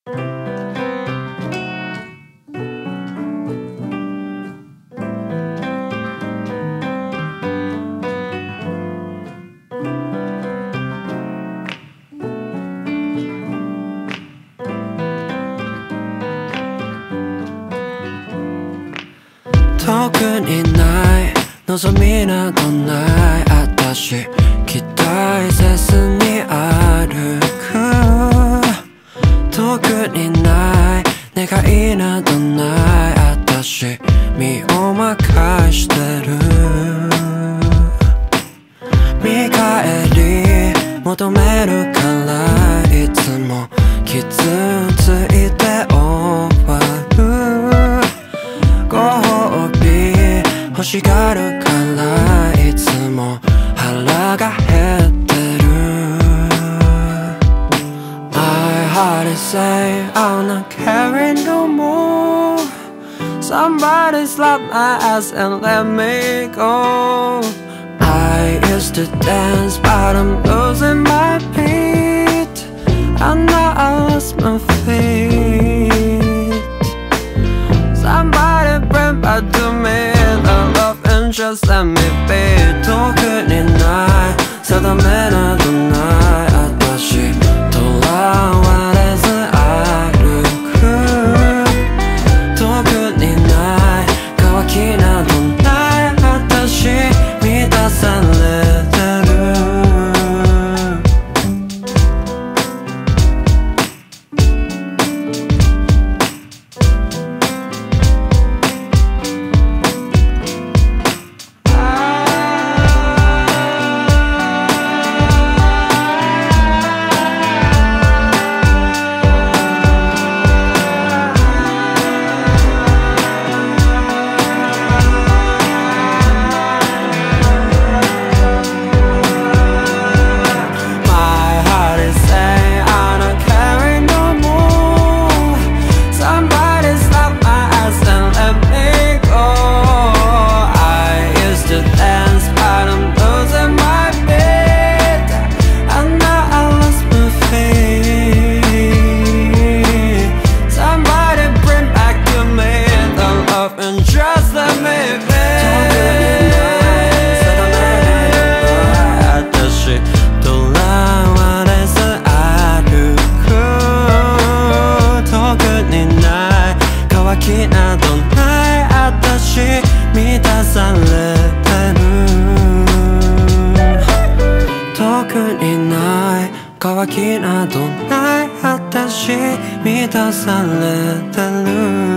特にない望みなどない私期待せずに歩く特にない願いなどない私身を任してる見返り求めるからいつも傷ついて終わるご褒美欲しがるからいつも腹が減ってる I hardly say I'm not caring no more Somebody slap my ass and let me go I used to dance but I'm losing my beat And now I lost my feet Somebody bring back to me the love and just let me be 特にない定めなどない私とらわれず歩く特にない乾きなどない私満たされてる乾きなどない私満たされてる